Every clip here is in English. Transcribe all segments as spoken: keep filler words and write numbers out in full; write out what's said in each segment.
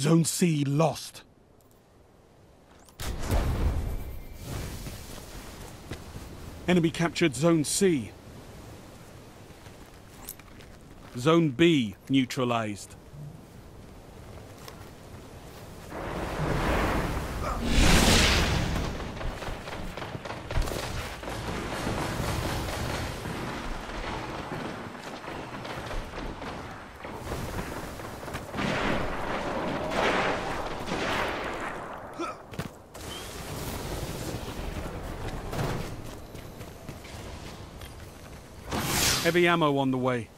Zone C lost. Enemy captured Zone C. Zone B neutralized. Heavy ammo on the way.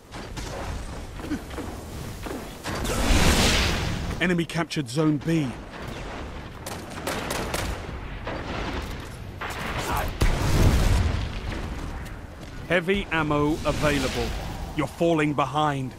Enemy captured Zone B. Heavy ammo available. You're falling behind.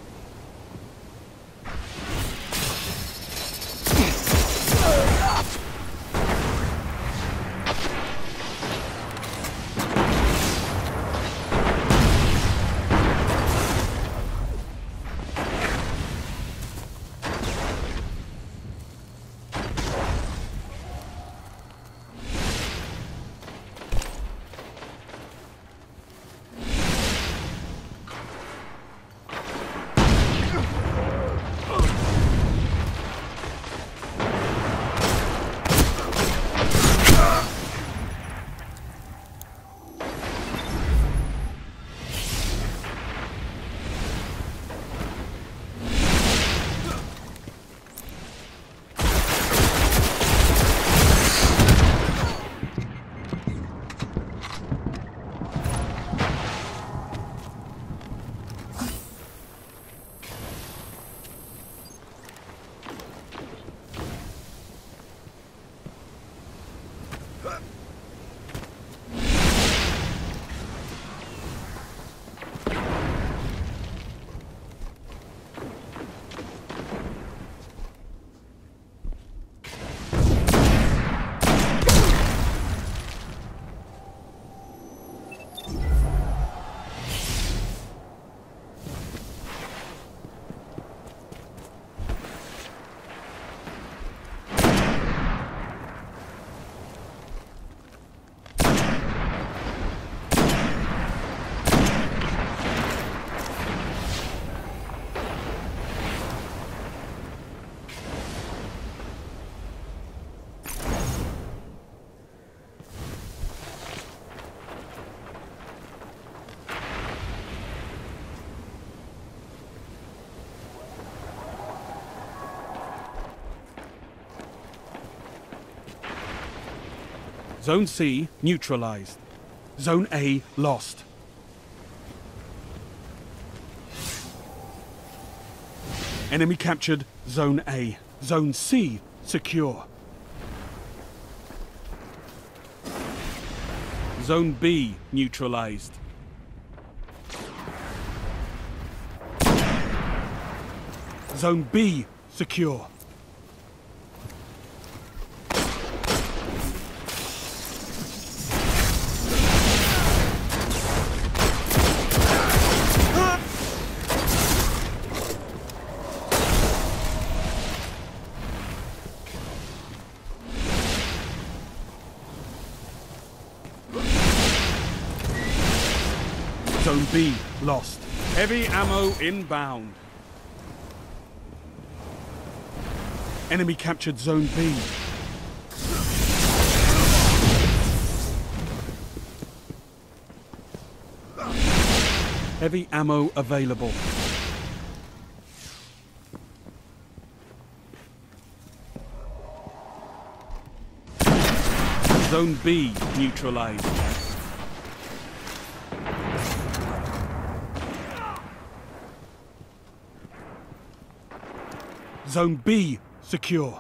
Zone C neutralized. Zone A lost. Enemy captured Zone A. Zone C secure. Zone B neutralized. Zone B secure. Zone B lost. Heavy ammo inbound. Enemy captured Zone B. Heavy ammo available. Zone B neutralized. Zone B secure.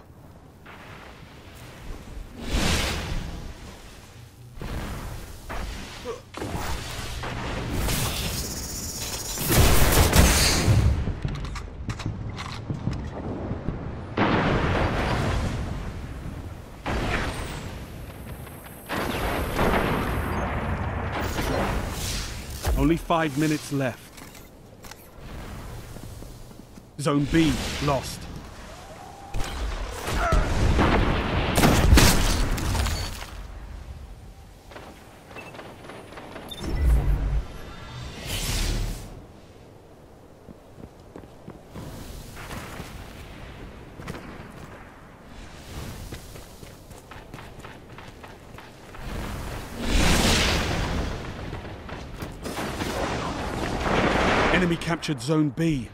Only five minutes left. Zone B lost. Enemy captured Zone B.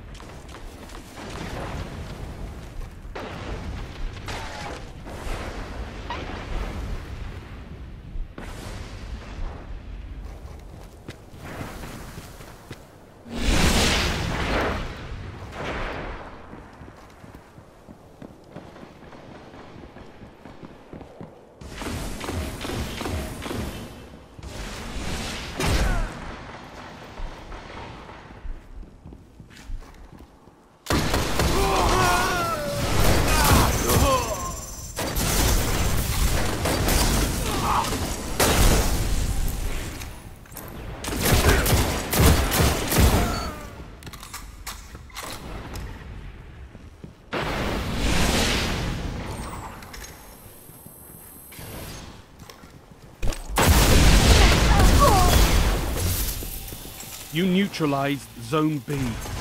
You neutralized Zone B.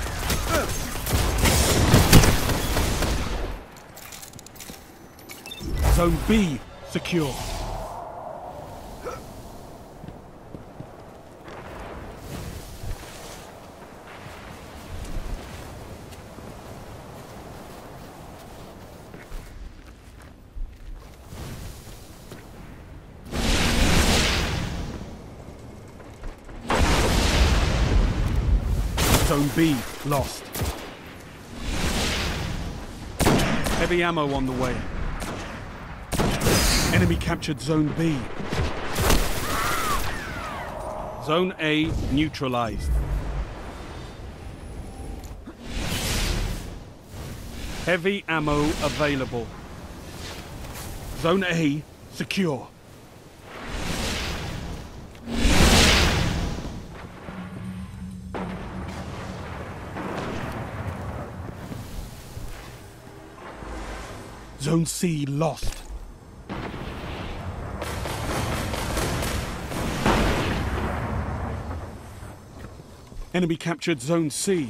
Zone B secure. Zone B lost. Heavy ammo on the way. Enemy captured Zone B. Zone A neutralized. Heavy ammo available. Zone A secure. Zone C lost. Enemy captured Zone C.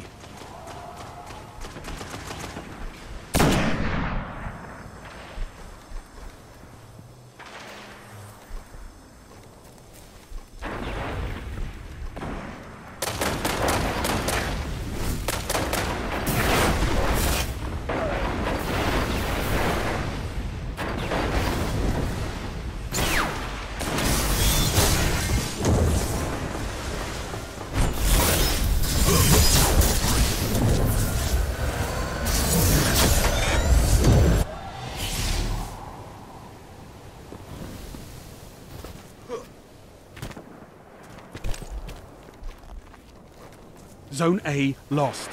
Zone A lost.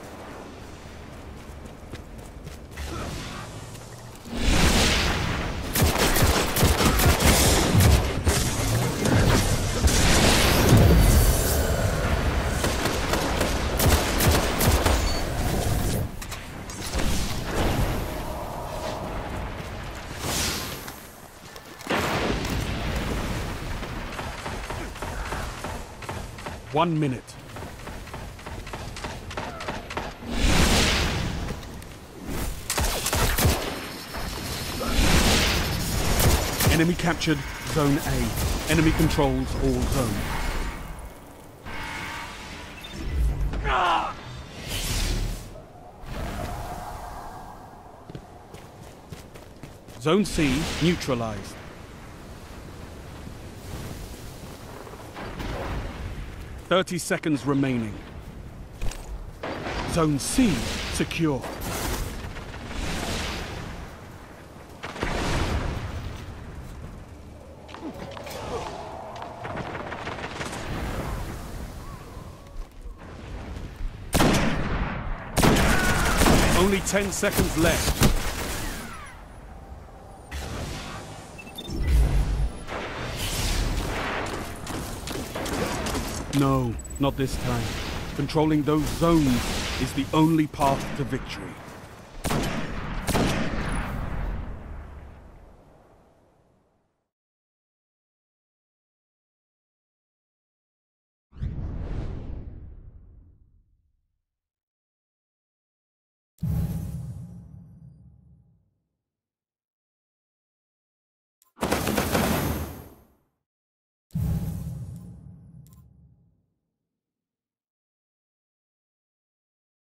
One minute. Enemy captured Zone A. Enemy controls all zones. Zone C neutralized. Thirty seconds remaining. Zone C secure. Only ten seconds left. No, not this time. Controlling those zones is the only path to victory.